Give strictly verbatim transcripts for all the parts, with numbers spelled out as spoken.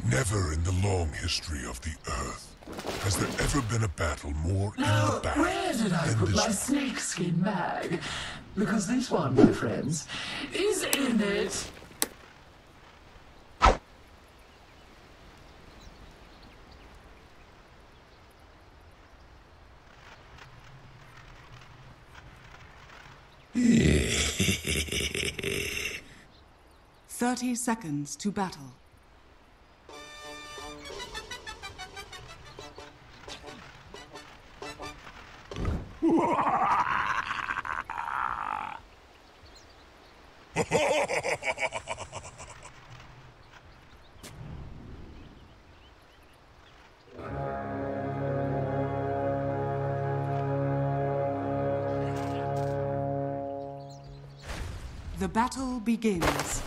Never in the long history of the Earth has there ever been a battle more in Now, the bag where did I than put my this. snakeskin bag? Because this one, my friends, is in it. Thirty seconds to battle. The battle begins.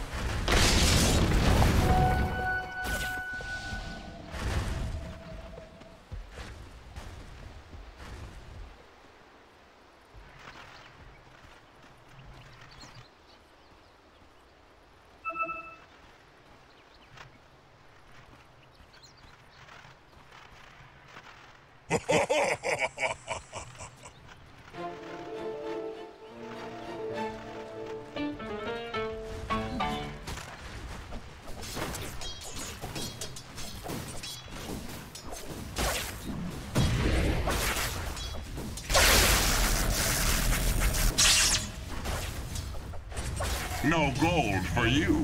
No gold for you.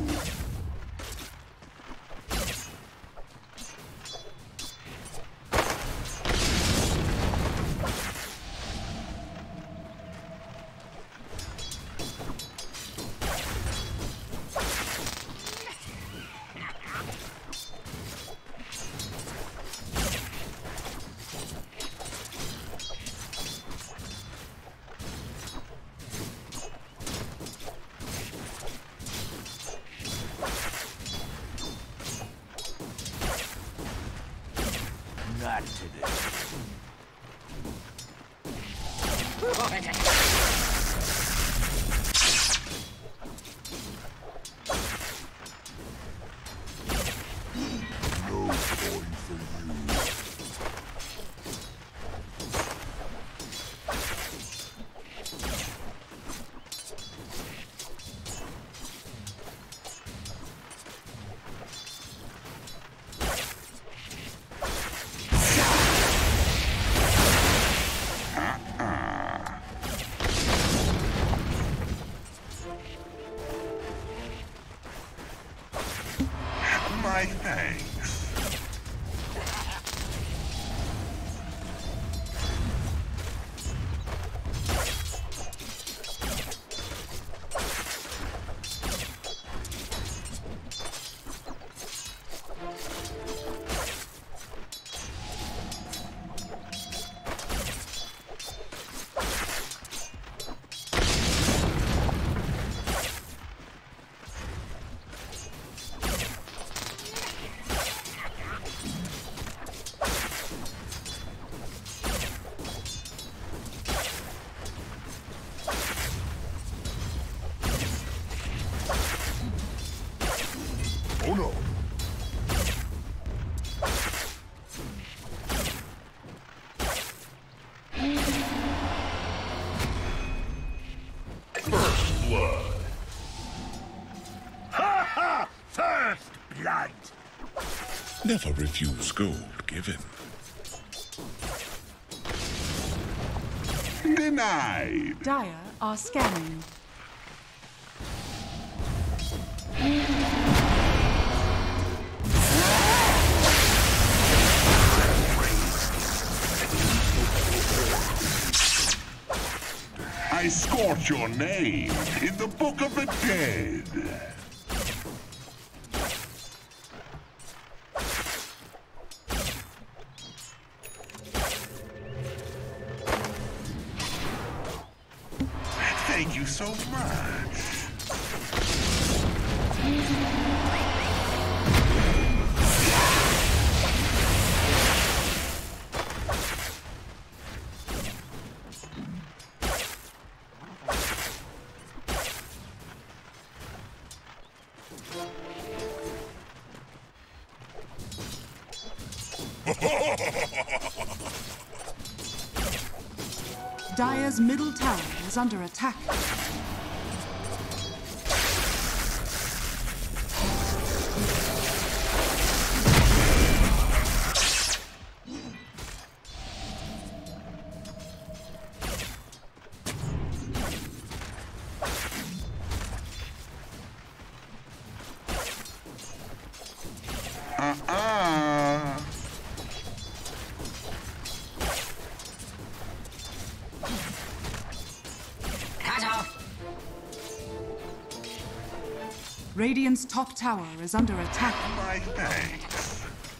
Not today. No toy for you. My thanks. Oh no! First blood. Ha ha! First blood! Never refuse gold given. Denied. Dire are scanning. I scorch your name in the Book of the Dead. Thank you so much. Dire's middle tower is under attack. Uh-uh. Cut off. Radiant's top tower is under attack. My thanks.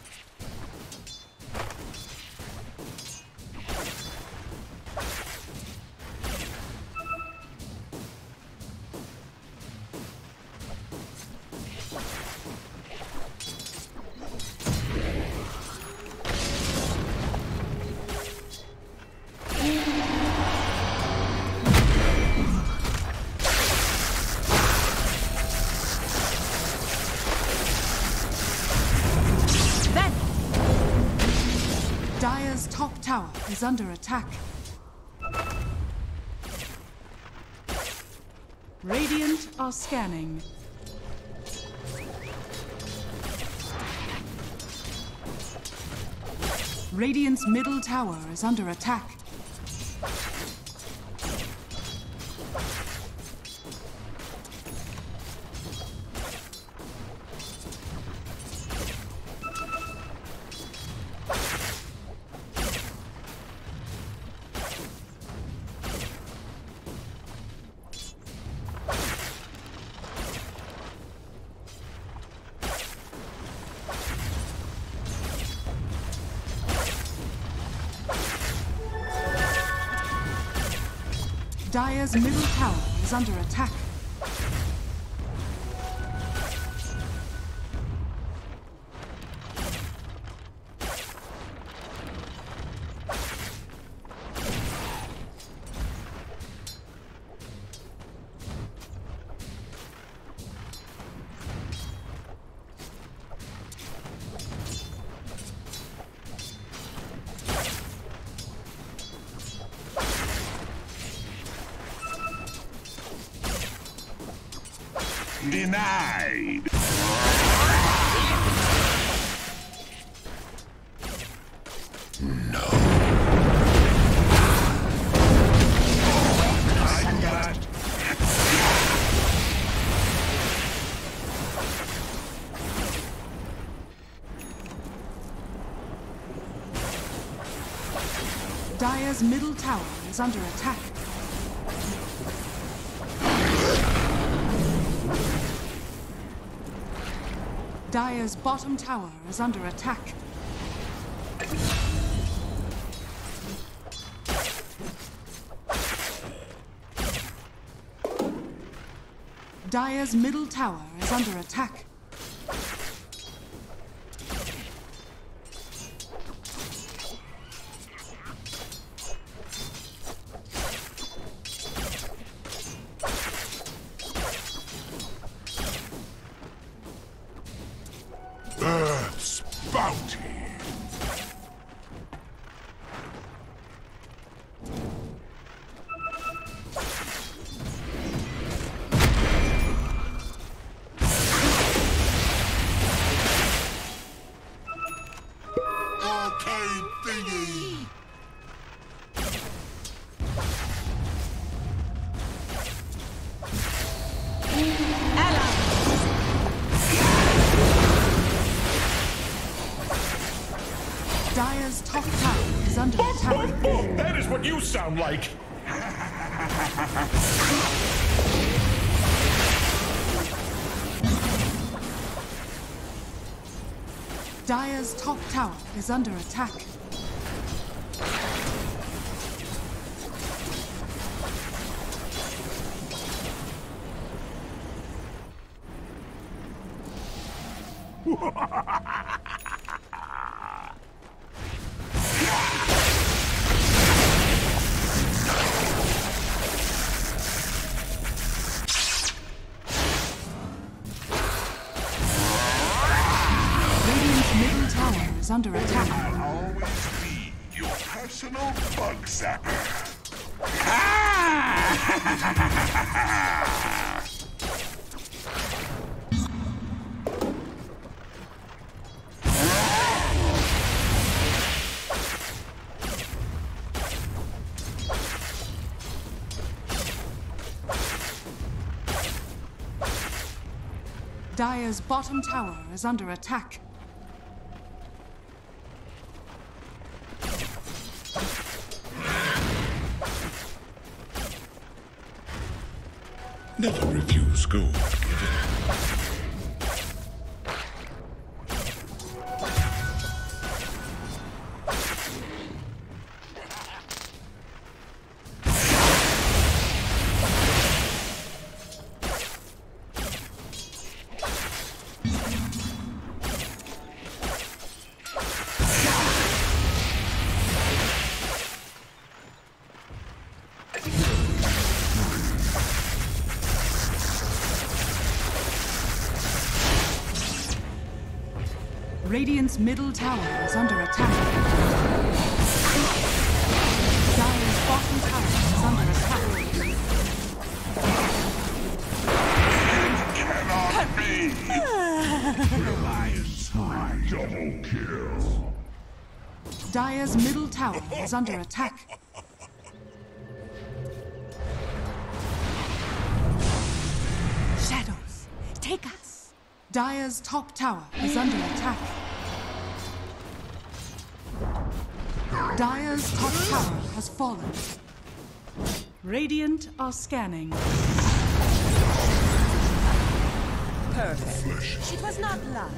Dire's top tower is under attack. Radiant are scanning. Radiant's middle tower is under attack. Dire's middle tower is under attack. Denied. Dire's middle tower is under attack. Dire's bottom tower is under attack. Dire's middle tower is under attack. Earth's bounty. Arcane thingy. Dire's top tower is under attack. That is what you sound like. Dire's top tower is under attack. Radiant's middle tower is is under attack. I'll always be your personal bug zapper. Dire's bottom tower is under attack. Never refuse gold given. Radiant's middle tower is under attack. Dire's bottom tower is under attack. Cannot be! Reliance on double kill. Dire's middle tower is under attack. Shadows, take us. Dire's top tower is under attack. Dire's top tower has fallen. Radiant are scanning. Perfect. It was not luck.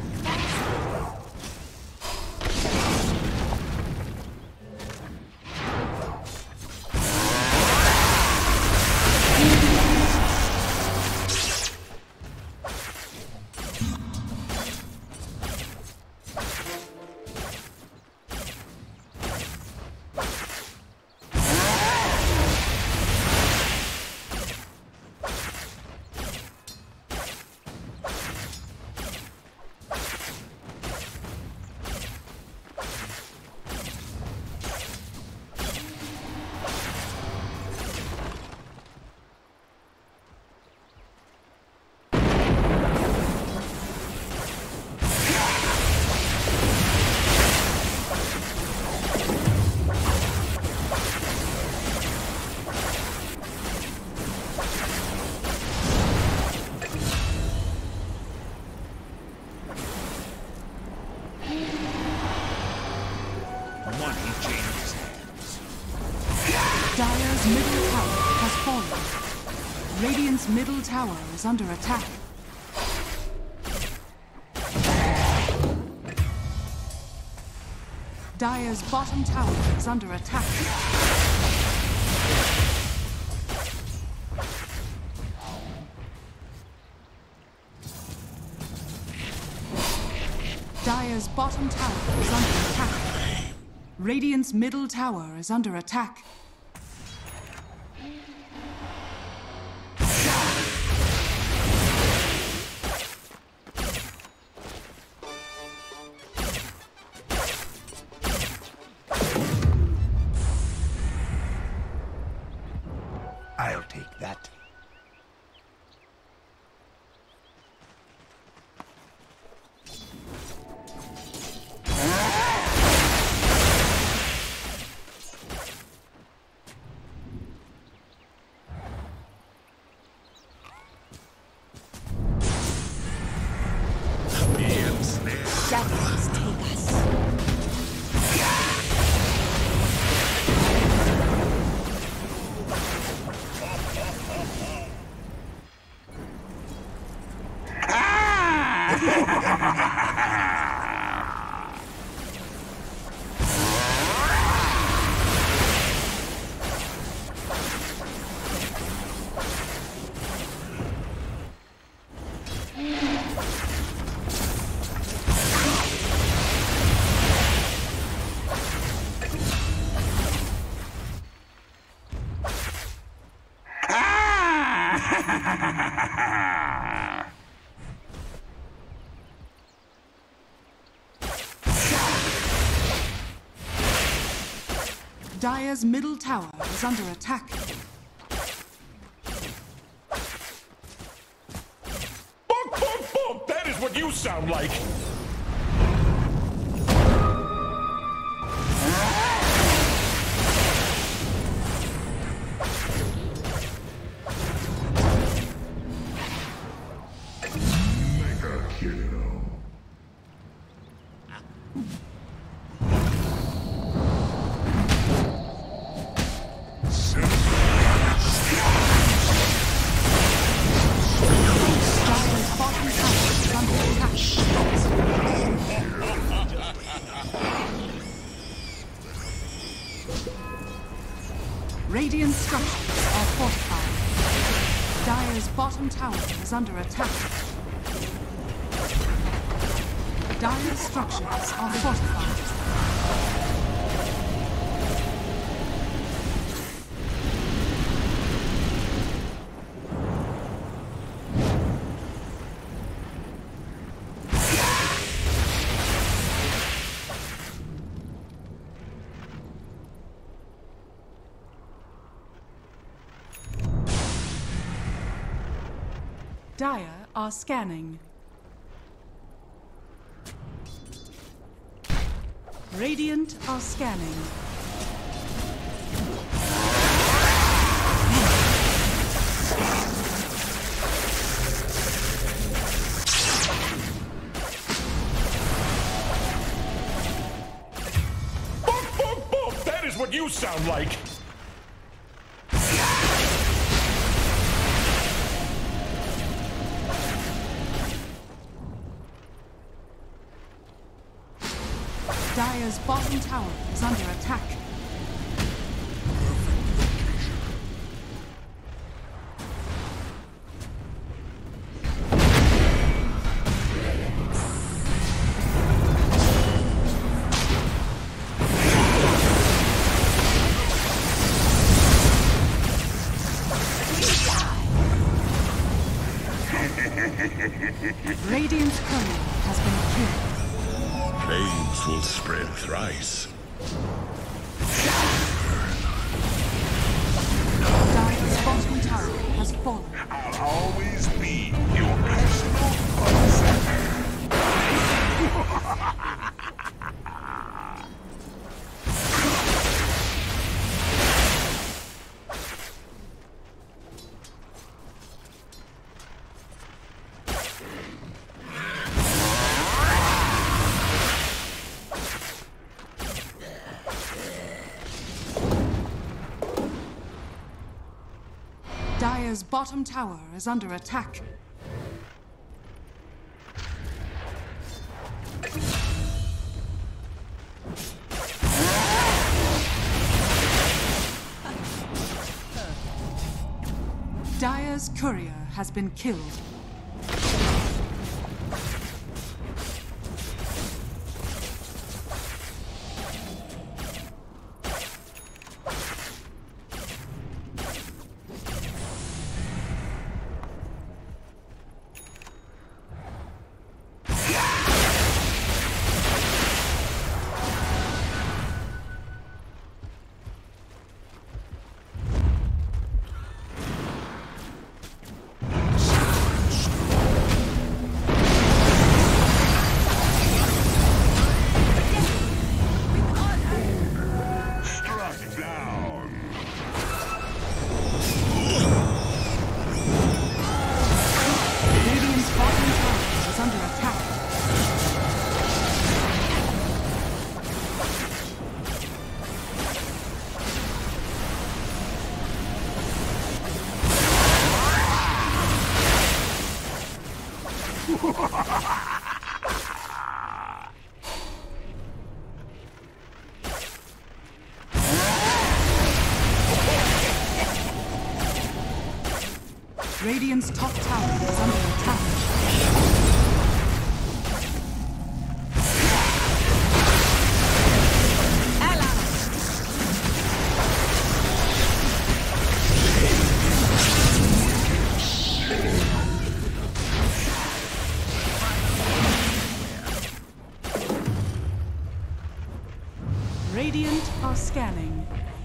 Dire's middle tower has fallen. Radiant's middle tower is under attack. Dire's bottom tower is under attack. Dire's bottom tower is under attack. Radiant's middle tower is under attack. I'll take that. Shadows, take us. Dire's middle tower is under attack. Bonk, bonk, bonk! That is what you sound like! Mega kill. Dire's bottom tower is under attack. Radiant structures are fortified. Dire's bottom tower is under attack. Dire's structures are fortified. Dire are scanning. Radiant are scanning. Bonk, bonk, bonk! That is what you sound like! Dire's bottom tower is under attack. Radiant's courier has been killed. Flames will spread thrice. Dire's bottom tower has fallen. I'll always be your personal fun Dire's bottom tower is under attack. Dire's courier has been killed. Radiant's top tower is under attack. Radiant are scanning.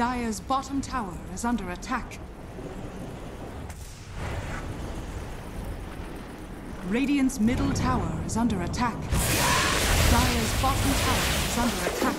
Dire's bottom tower is under attack. Radiant's middle tower is under attack. Dire's bottom tower is under attack.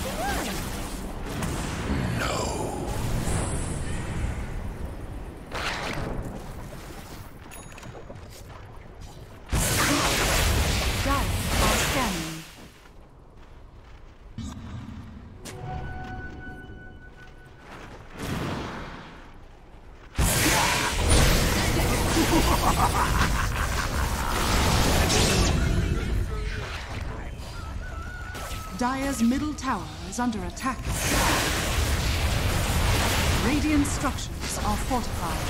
Dire's middle tower is under attack. Radiant structures are fortified.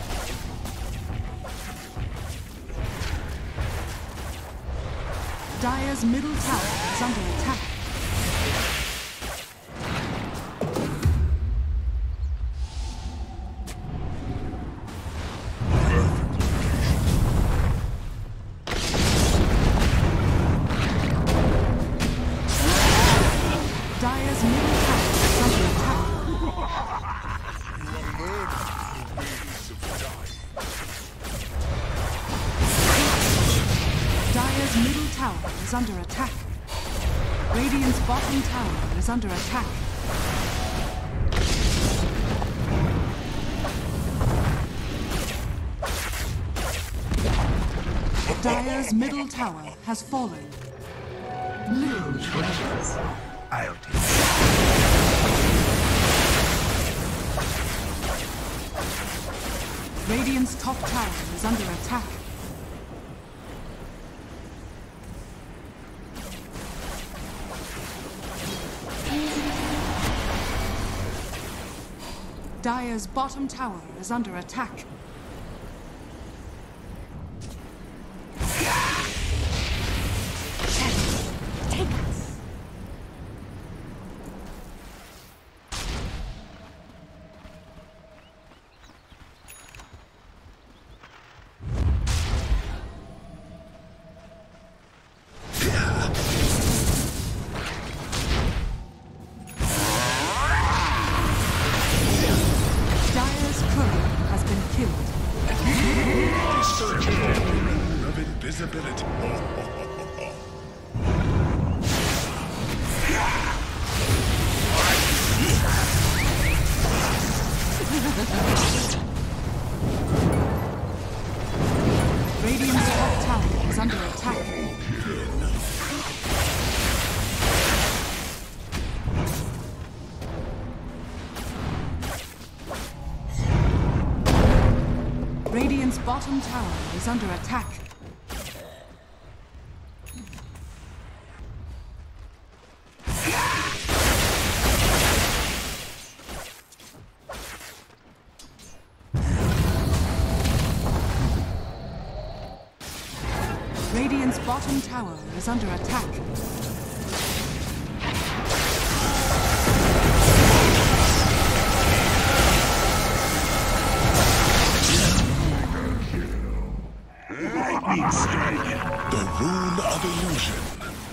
Dire's middle tower is under attack. Dire's middle tower is under attack. Dire's middle tower is under attack. Radiant's bottom tower is under attack. Dire's middle tower has fallen. Little treasures. I'll take it. Radiant's top tower is under attack. Dire's bottom tower is under attack. Take us. Dire's courier has been killed. Searching for the ring of invisibility. Radiant's top tower is under attack. Radiant's bottom tower is under attack. Radiant's bottom tower is under attack. Lightning strike. The rune of illusion.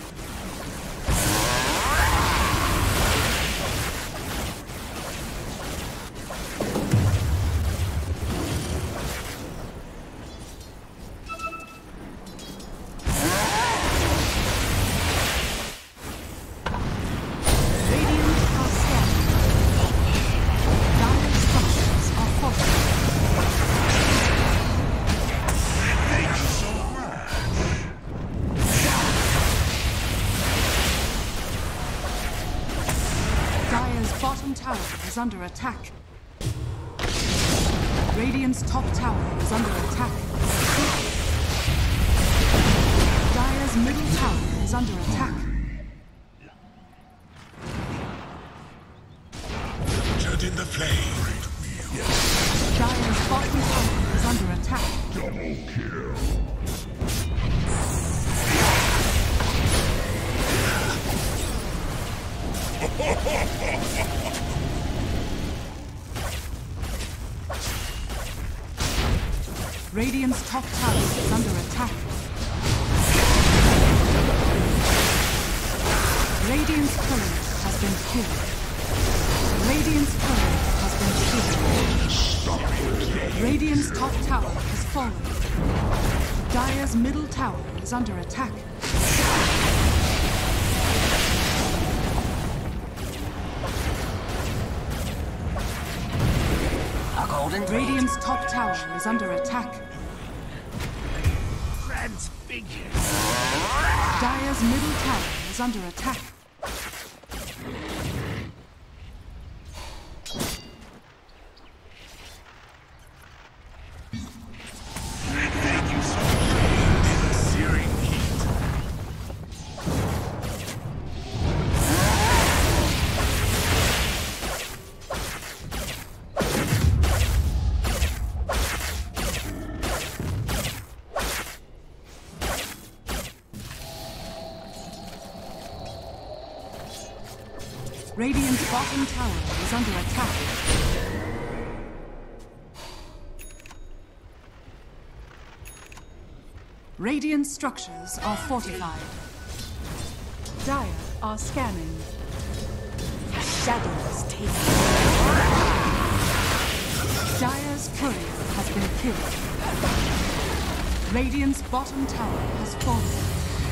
Radiant are scanning. Dire's structures are fortified. Thank you so much. Dire's bottom tower is under attack. Radiant's top tower is under attack. Dire's middle tower is under attack. Captured in the flame. Dire's bottom tower is under attack. Double kill. Radiant's top tower is under attack. Radiant's courier has been killed. Radiant's turret has been killed. Radiant's top tower has fallen. Dire's middle tower is under attack. Radiant's top tower is under attack. Transfigure. Dire's middle tower is under attack. Thank you so much. Searing heat. Radiant's bottom tower is under attack. Radiant structures are fortified. Dire are scanning. Shadows take us. Dire's courier has been killed. Radiant's bottom tower has fallen.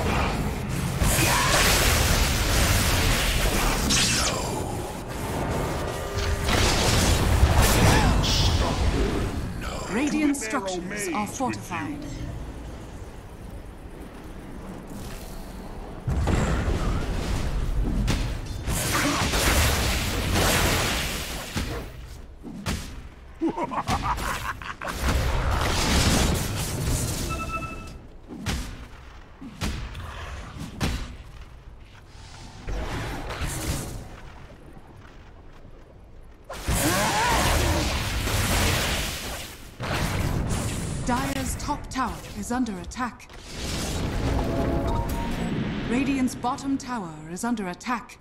Radiant structures are fortified. Dire's top tower is under attack. Radiant's bottom tower is under attack.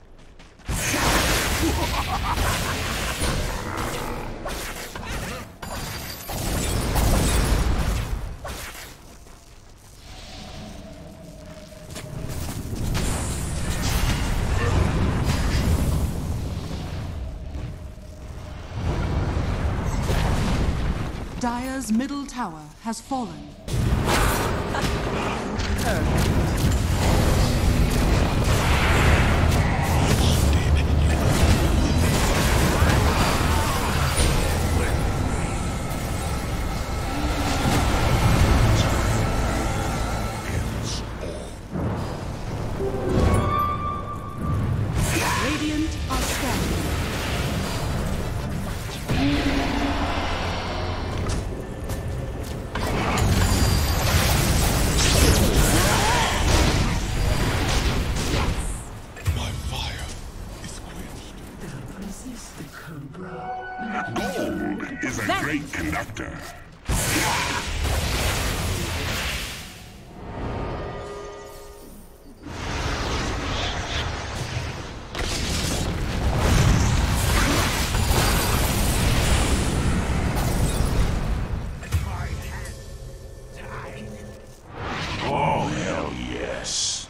Dire's middle tower has fallen. Radiant are scanning. Gold is a great conductor. Oh, hell yes.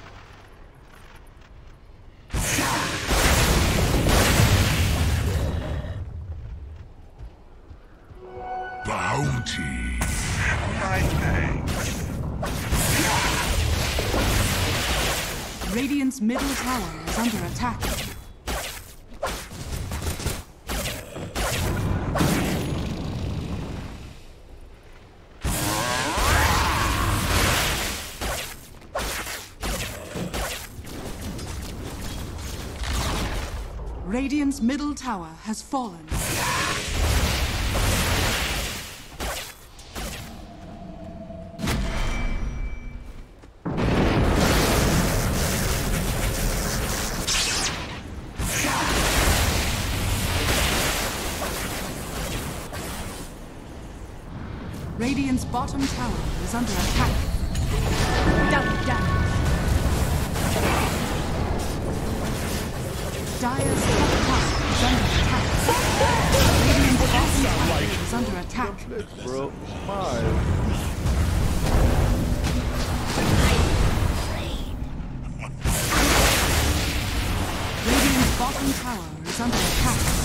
Bounty. My thanks. Radiant's middle tower is under attack. Radiant's middle tower has fallen. Radiant's bottom tower is under attack. Double damage. Dire's top tower is under attack. Radiant's bottom tower is under attack. Bro, my. Radiant's bottom tower is under attack.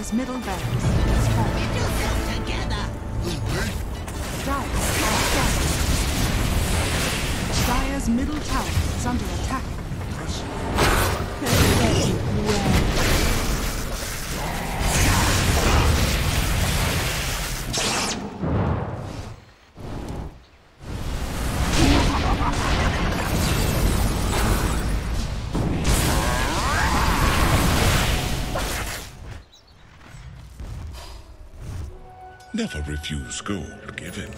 Dire's middle barracks has fallen. Dire are scanning. Dire's middle tower is under attack. Never refuse gold given.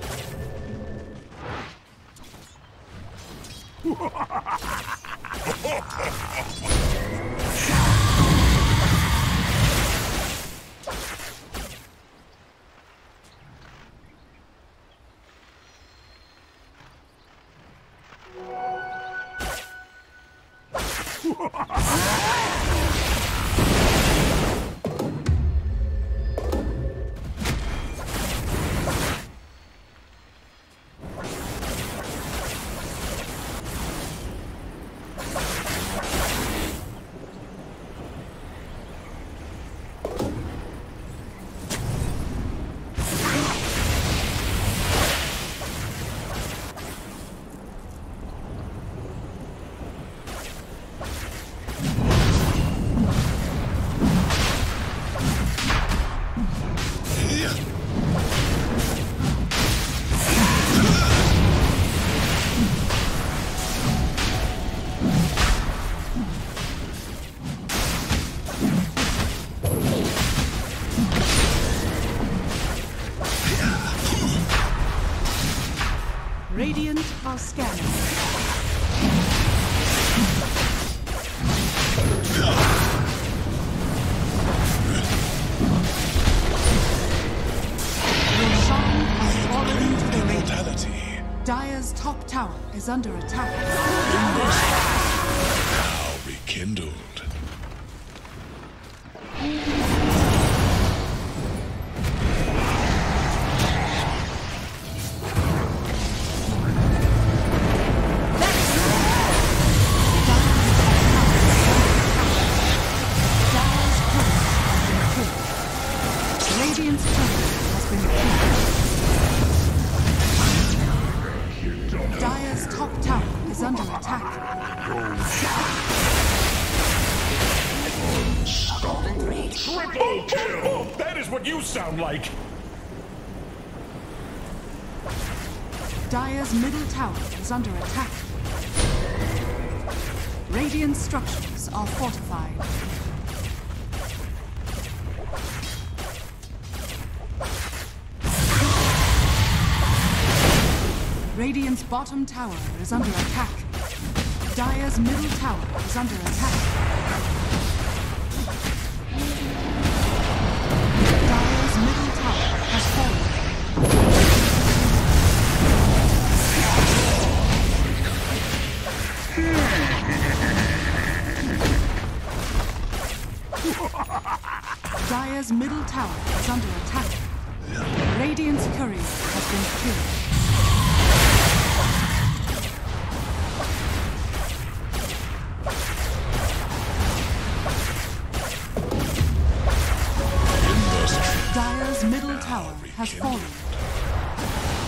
Radiant are scanning. Roshan has fallen to the Immortality. Dire's top tower is under attack. Now rekindled. Radiant's turret has been killed. Dire's top tower is under attack. Triple kill! That is what you sound like! Dire's middle tower is under attack. Radiant structures are fortified. Radiant's bottom tower is under attack. Dire's middle tower is under attack. Dire's middle tower has fallen. Dire's middle tower is under attack. Radiant's courier has been killed. Dire's middle tower has fallen.